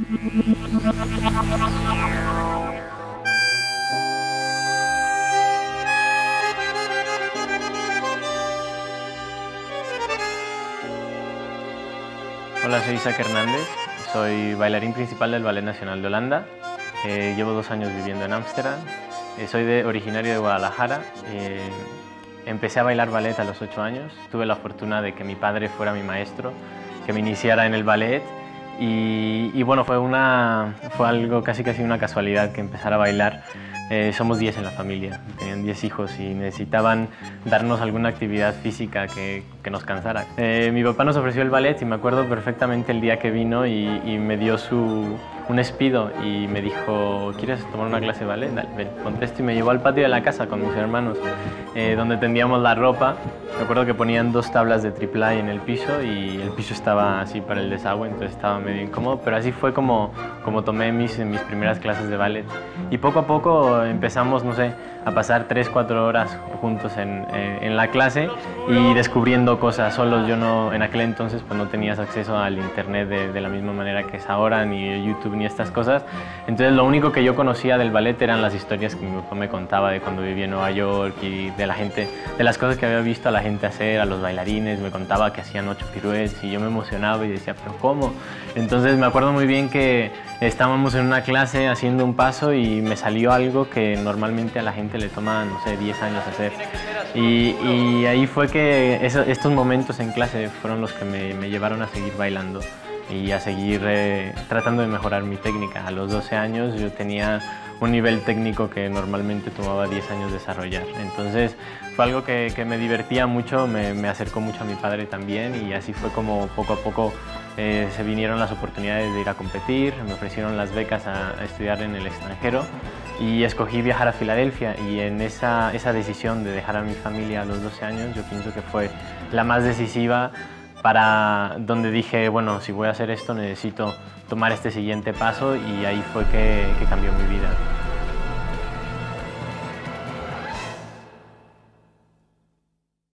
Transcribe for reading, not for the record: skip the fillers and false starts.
Hola, soy Isaac Hernández, soy bailarín principal del Ballet Nacional de Holanda. Llevo 2 años viviendo en Ámsterdam. Soy originario de Guadalajara. Empecé a bailar ballet a los 8 años. Tuve la fortuna de que mi padre fuera mi maestro, que me iniciara en el ballet. Y bueno, fue algo casi una casualidad que empezara a bailar. Somos 10 en la familia, tenían 10 hijos y necesitaban darnos alguna actividad física que nos cansara. Mi papá nos ofreció el ballet y me acuerdo perfectamente el día que vino y me dio un espido y me dijo: ¿quieres tomar una clase de ballet? Dale, ven, ponte esto. Y me llevó al patio de la casa con mis hermanos, donde tendíamos la ropa. Me acuerdo que ponían 2 tablas de triple en el piso y el piso estaba así para el desagüe, entonces estaba medio incómodo, pero así fue como tomé mis primeras clases de ballet. Y poco a poco empezamos, no sé, a pasar 3-4 horas juntos en la clase y descubriendo cosas solos. Yo no, en aquel entonces pues no tenías acceso al internet de la misma manera que es ahora, ni YouTube ni estas cosas. Entonces lo único que yo conocía del ballet eran las historias que mi papá me contaba de cuando vivía en Nueva York y de la gente, de las cosas que había visto a la gente hacer, a los bailarines. Me contaba que hacían 8 piruetas y yo me emocionaba y decía: ¿pero cómo? Entonces me acuerdo muy bien que estábamos en una clase haciendo un paso y me salió algo que normalmente a la gente le toma, no sé, 10 años hacer. Y ahí fue que estos momentos en clase fueron los que me llevaron a seguir bailando y a seguir tratando de mejorar mi técnica. A los 12 años yo tenía un nivel técnico que normalmente tomaba 10 años desarrollar. Entonces fue algo que me divertía mucho, me acercó mucho a mi padre también, y así fue como poco a poco se vinieron las oportunidades de ir a competir. Me ofrecieron las becas a estudiar en el extranjero y escogí viajar a Filadelfia, y en esa decisión de dejar a mi familia a los 12 años yo pienso que fue la más decisiva, para donde dije: bueno, si voy a hacer esto necesito tomar este siguiente paso, y ahí fue que cambió mi vida.